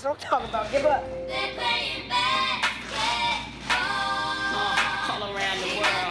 That's what I'm talking about. Give up. All around the world.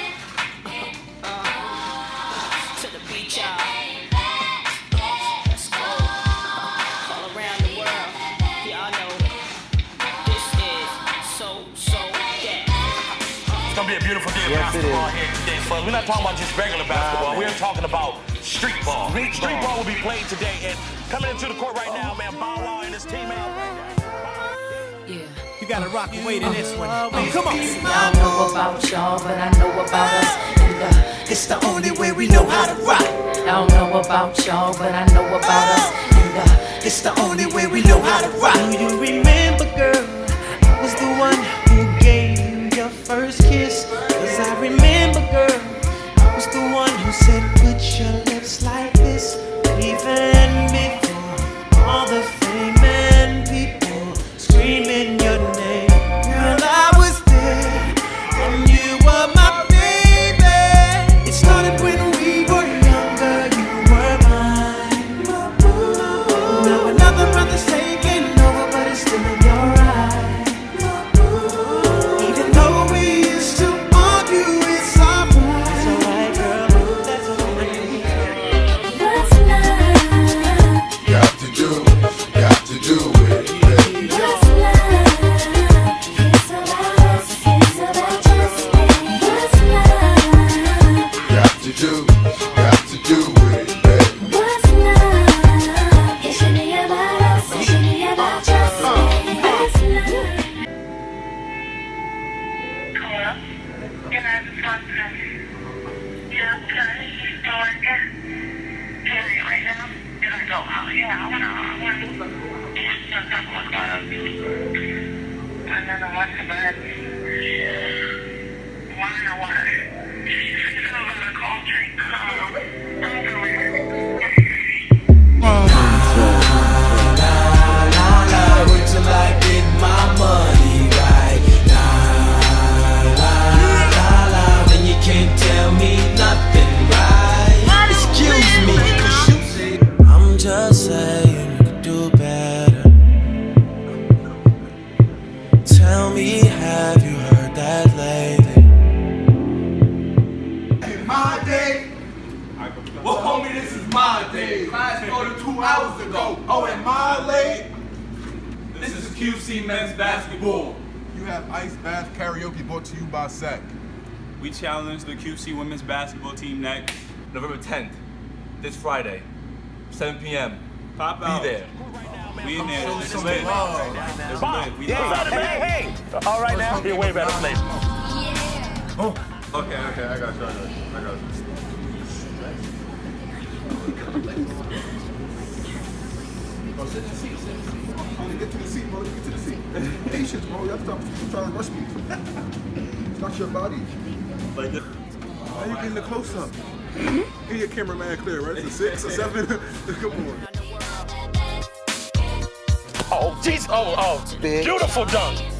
To the beach, y'all. Let's go. All around the world. Y'all know this is so yeah. It's gonna be a beautiful day of basketball here today, fellas. We're not talking about just regular basketball. We're talking about street ball. Street ball will be played today, and coming into the court right now, man, Bow Wow and his team, man. Yeah. You gotta rock and wait in this one. Come on. Y'all know about y'all, but I know about us. And it's the only way we know how to rock. Y'all know about y'all, but I know about us. And it's the only way we know how to rock. Do you remember, girl? I was the one who gave you your first kiss. 'Cause I remember, girl, I was the one who said, put your lips like this. Even before all the fame and people screaming your name. Girl, I was there, and you were my baby. It started when we were younger, you were mine. Now another brother's taking over, but it's still in your eyes. Even though we used to argue, it's alright. It's alright, girl, that's alright. Got to do it, baby. What's love? It's about us, it's about just me. What's love? Got to do it, baby. What's love? It should be about us, it should be about just me. What's love? Hello? Can I have the phone from you? Yeah, okay. So I get period right now. Can I go out? Yeah, I wanna and then I went to bed. Why or what? She's gonna call drink. Wait till I get my money right. Then you can't tell me nothing right. Excuse me, I'm just saying you could do better. Tell me, have you heard that lately? My day. Well, homie, this is my day. Class started 2 hours ago. Oh, and my late. This is QC men's basketball. You have ice bath karaoke brought to you by SAC. We challenge the QC women's basketball team next November 10th, this Friday, 7 p.m. Pop out. Be there. We in there. It's lit. It's lit. We Hey! All right now, be a way better place. Oh. Okay, I got you. Oh, sit in the seat. Get to the seat, bro. Get to the seat. Patience, bro. You have to stop trying to rush me. It's not your body. Like this. Why are you getting the close up? Get your cameraman clear, right? It's a 6 or 7. Come on. Oh, jeez. Oh, beautiful dunk.